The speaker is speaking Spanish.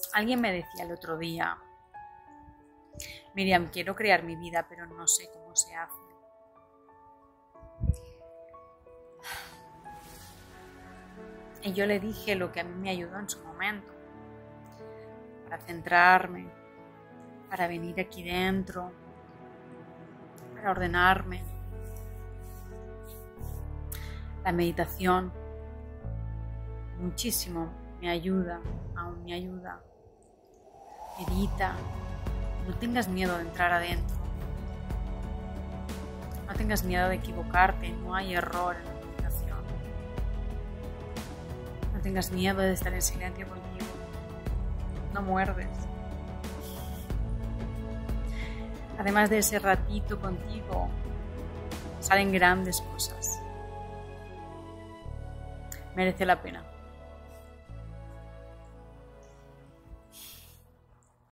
Alguien me decía el otro día: Miriam, quiero crear mi vida, pero no sé cómo se hace. Y yo le dije lo que a mí me ayudó en su momento, para centrarme, para venir aquí dentro, para ordenarme. La meditación muchísimo me ayuda, aún me ayuda. Medita, no tengas miedo de entrar adentro, no tengas miedo de equivocarte, no hay error en la meditación. No tengas miedo de estar en silencio contigo, no muerdes. Además de ese ratito contigo, salen grandes cosas. Merece la pena.